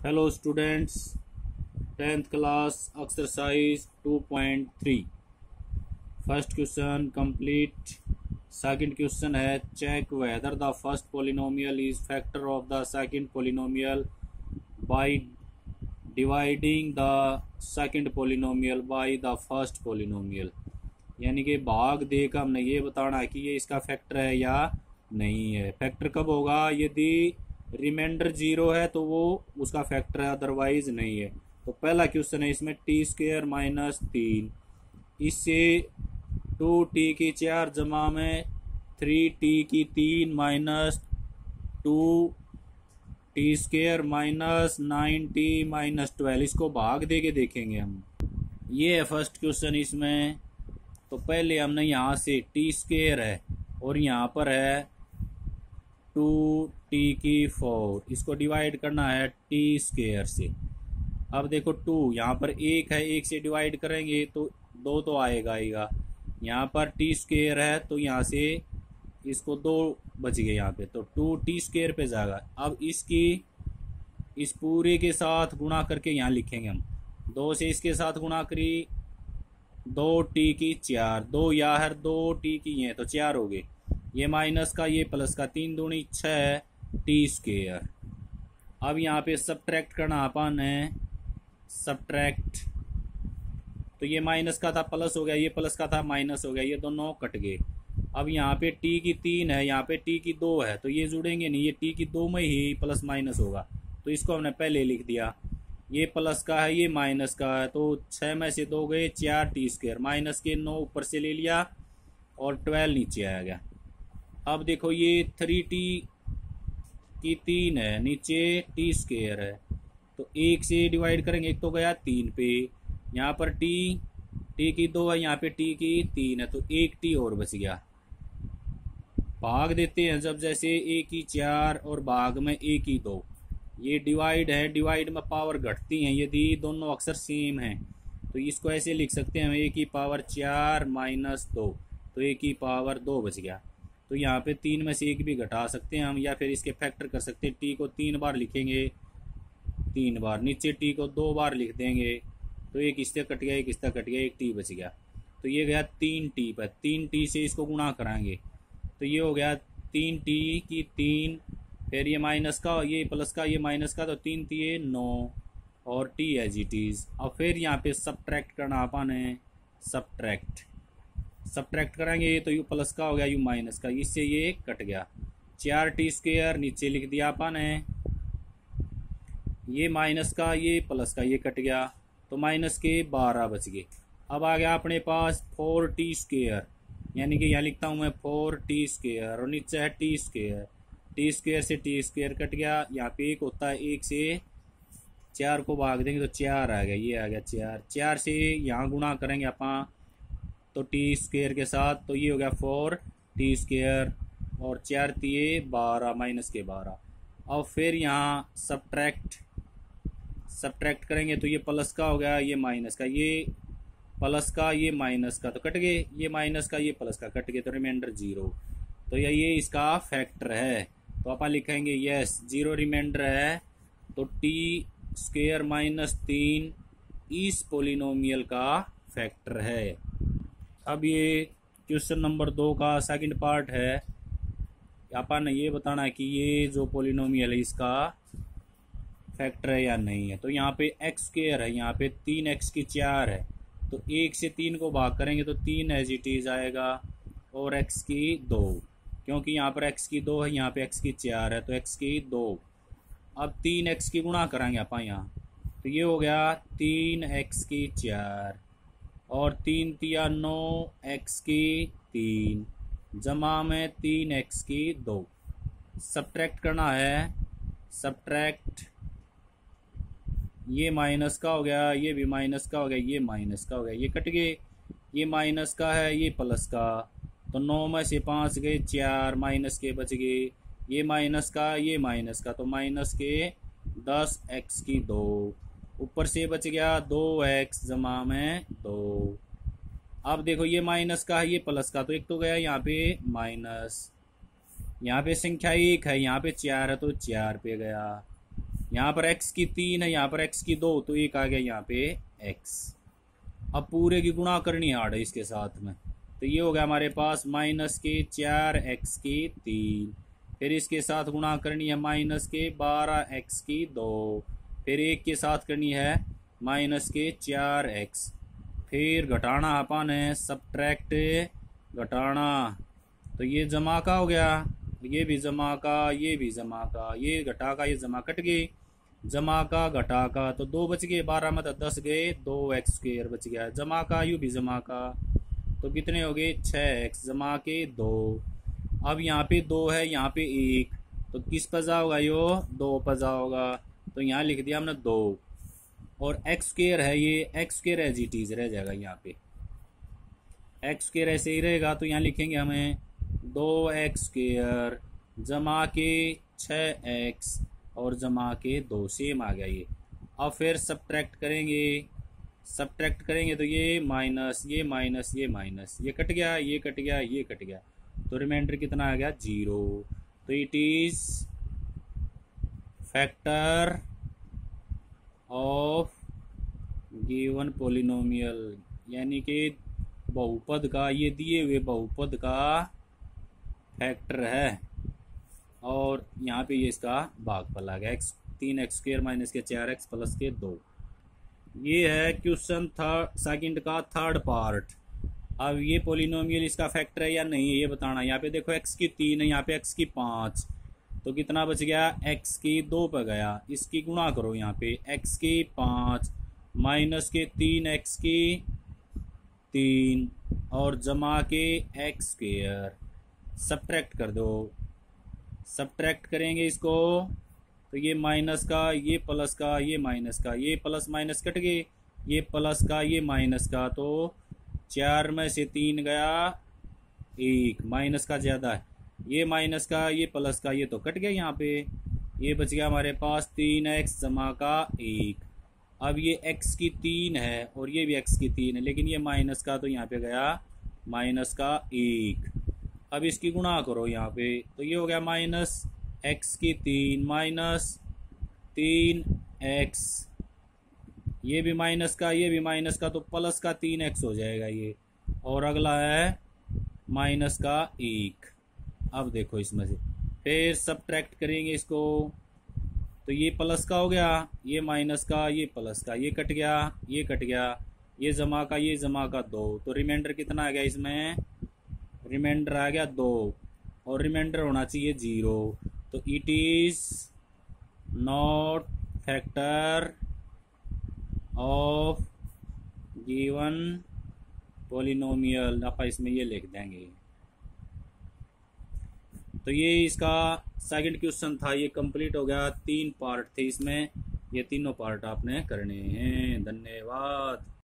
Hello students, 10th class exercise 2.3 first question complete. Second question है check whether the first polynomial is factor of the second polynomial by dividing the second polynomial by the first polynomial. यानी कि भाग दे का हमने ये बताना है कि ये इसका फैक्टर है या नहीं है। फैक्टर कब होगा? यदि रिमाइंडर 0 है तो वो उसका फैक्टर है, अदरवाइज नहीं है। तो पहला क्वेश्चन है इसमें t² माइनस 3, इससे 2t की 4 जमा में 3t की 3 minus 2t² minus 9t minus 12, इसको भाग दे के देखेंगे हम। ये है फर्स्ट क्वेश्चन। इसमें तो पहले हमने यहाँ से t² है और यहाँ पर है 2t की 4, इसको डिवाइड करना है t² से। अब देखो 2 यहाँ पर 1 है, 1 से डिवाइड करेंगे तो 2 तो आएगा। यहाँ पर t² है तो यहाँ से इसको 2 बच गए यहाँ पे, तो 2t² पे जाएगा। अब इस पूरे के साथ गुणा करके यहाँ लिखेंगे हम। 2 से इसके साथ गुणा करी 2t की 4, 2 या हर 2t की है तो 4 हो गए। ये माइनस का ये प्लस का, 3 दूनी 6 t²। अब यहाँ पे सब्ट्रैक्ट करना अपन है, सब्ट्रैक्ट। तो ये माइनस का था प्लस हो गया, ये प्लस का था माइनस हो गया, ये दोनों कट गए। अब यहाँ पे t की 3 है, यहाँ पे t की 2 है, तो ये जुड़ेंगे नहीं, ये t की 2 में ही प्लस माइनस होगा, तो इसको हमने पहले लिख दिया। ये प्लस का है, ये माइनस का है, तो 6 में से 2 गए 4 t², माइनस के 9 ऊपर से ले लिया और 12 नीचे आ गया। अब देखो ये 3t की 3 है, नीचे t² है, तो 1 से डिवाइड करेंगे, एक तो गया 3 पे, यहाँ पर t की 2 है, यहाँ पे t की 3 है, तो 1 t और बच गया। भाग देते हैं जब, जैसे 1 की 4 और भाग में 1 की 2। ये डिवाइड है, डिवाइड में पावर घटती हैं यदि दोनों अक्षर सेम हैं, तो इसको ऐसे लिख सकते हैं 1 की पावर 4 माइनस 2, तो 1 की पावर 2 बच गया। तो यहाँ पे 3 में से 1 भी घटा सकते हैं हम, या फिर इसके फैक्टर कर सकते हैं। t को 3 बार लिखेंगे, 3 बार, नीचे t को 2 बार लिख देंगे, तो एक इससे कट गया, एक इससे कट गया, एक t बच गया। तो ये गया 3t पर, 3t से इसको गुणा कराएंगे तो ये हो गया 3t की 3, फिर ये माइनस का, ये प्लस का, ये माइनस का, तो 3 3 9 और t एज इट इज। अब फिर यहाँ पे सब्ट्रैक्ट करना अपन है, सब्ट्रैक्ट करेंगे तो यू प्लस का हो गया, यू माइनस का, इससे ये कट गया। 4t² नीचे लिख दिया अपन है, ये माइनस का, ये प्लस का, ये कट गया, तो माइनस के 12 बच गए। अब आ गया अपने पास 4t², यानी कि यहाँ लिखता हूँ मैं 4t² और नीचे है t² से t² कट गया। यहाँ पे 1 होता है, 1 से 4 को भाग देंगे तो 4 आ गया, ये आ गया 4 से यहाँ गुणा करेंगे अपन तो t² के साथ, तो ये हो गया 4t² और 4 तिये 12 माइनस के 12। और फिर यहाँ सब्ट्रैक्ट करेंगे तो ये प्लस का हो गया, ये माइनस का, ये प्लस का, ये माइनस का, तो कट गए, ये माइनस का, ये प्लस का, कट गए, तो रिमाइंडर 0। तो ये इसका फैक्टर है, तो अपन लिखेंगे यस 0 रिमाइंडर है, तो t² माइनस 3 इस पोलिनोमियल का फैक्टर है। अब ये क्वेश्चन नंबर 2 का सेकंड पार्ट है। अपन ने ये बताना है कि ये जो पोलिनोमियल है इसका फैक्टर है या नहीं है। तो यहाँ पे x² है, यहाँ पे 3x की 4 है, तो 1 से 3 को भाग करेंगे तो 3 एज इट इज आएगा, और x की 2, क्योंकि यहाँ पर x की 2 है, यहाँ पे x की 4 है, तो x की 2। अब 3x की गुणा कराएंगे अपन यहाँ, तो ये हो गया 3x की 4 और 3 तिया 9 x की 3 जमा में 3x की 2। सब्ट्रैक्ट करना है, सब्ट्रैक्ट, ये माइनस का हो गया, ये भी माइनस का हो गया, ये माइनस का हो गया, ये कट गए, ये माइनस का है, ये प्लस का, तो 9 में से 5 गए 4 माइनस के बच गए, ये माइनस का, ये माइनस का, तो माइनस के 10x की 2, ऊपर से बच गया 2x जमा में 2। अब देखो ये माइनस का है, ये प्लस का, तो एक तो गया यहाँ पे माइनस, यहाँ पे संख्या 1 है, यहाँ पे 4 है, तो 4 पे गया। यहाँ पर x की 3 है, यहाँ पर x की 2, तो एक आ गया यहाँ पे x। अब पूरे की गुणा करनी है इसके साथ में, तो ये हो गया हमारे पास माइनस के 4x की 3, फिर इसके साथ गुणा करनी है माइनस के 12x की 2, फिर एक के साथ करनी है माइनस के 4x, फिर घटाना अपन है सब्ट्रैक्ट घटाना, तो ये जमा का हो गया, ये भी जमा का, ये भी जमा का, ये घटा का, ये जमा कट गई, जमा का घटा का, तो 2 बच गए, 12 में 10 गए, 2x² बच गया, जमा का यू भी जमा का, तो कितने हो गए 6x जमा के 2। अब यहाँ पे 2 है, यहाँ पे 1, तो किस पजा होगा यो 2 पजा होगा, तो यहाँ लिख दिया हमने 2, और x² है, ये x² एज इट इज रह जाएगा, यहाँ पे x² ऐसे ही रहेगा, तो यहाँ लिखेंगे हमें 2x² जमा के 6x और जमा के 2, सेम आ गया ये। अब फिर सब्ट्रैक्ट करेंगे तो ये माइनस, ये माइनस, ये माइनस, ये कट गया, ये कट गया, ये कट गया, तो रिमाइंडर कितना आ गया 0। तो it is factor of given polynomial, यानी कि बहुपद का, ये दिए हुए बहुपद का फैक्टर है, और यहाँ पे ये इसका भागफल आ गया 3x² माइनस के 4x प्लस के 2। ये है क्वेश्चन सेकंड का थर्ड पार्ट। अब ये पोलिनोमियल इसका फैक्टर है या नहीं है ये बताना। यहाँ पे देखो x की 3 है, यहाँ पे x की 5, तो कितना बच गया x की 2 पर गया, इसकी गुणा करो, यहाँ पे x की 5 माइनस के 3x की 3 और जमा के x², सब्ट्रैक्ट कर दो, सब्ट्रैक्ट करेंगे इसको, तो ये माइनस का, ये प्लस का, ये माइनस का, ये प्लस माइनस कट गए, ये प्लस का, ये माइनस का, तो 4 में से 3 गया 1, माइनस का ज़्यादा है, ये माइनस का, ये प्लस का, ये तो कट गया, यहाँ पे ये बच गया हमारे पास 3x जमा का 1। अब ये x की 3 है और ये भी x की 3 है, लेकिन ये माइनस का, तो यहाँ पे गया माइनस का 1। अब इसकी गुणा करो यहाँ पे, तो ये हो गया माइनस x की 3 माइनस 3x, ये भी माइनस का, ये भी माइनस का, तो प्लस का 3x हो जाएगा ये, और अगला है माइनस का 1। अब देखो इसमें से फिर सब्ट्रैक्ट करेंगे इसको, तो ये प्लस का हो गया, ये माइनस का, ये प्लस का, ये कट गया, ये कट गया, ये जमा का, ये जमा का 2, तो रिमाइंडर कितना आ गया इसमें, रिमाइंडर आ गया 2, और रिमाइंडर होना चाहिए 0। तो it is not factor of given polynomial, आप इसमें ये लिख देंगे। तो ये इसका सेकंड क्वेश्चन था, ये कंप्लीट हो गया। 3 पार्ट थे इसमें, ये तीनों पार्ट आपने करने हैं। धन्यवाद।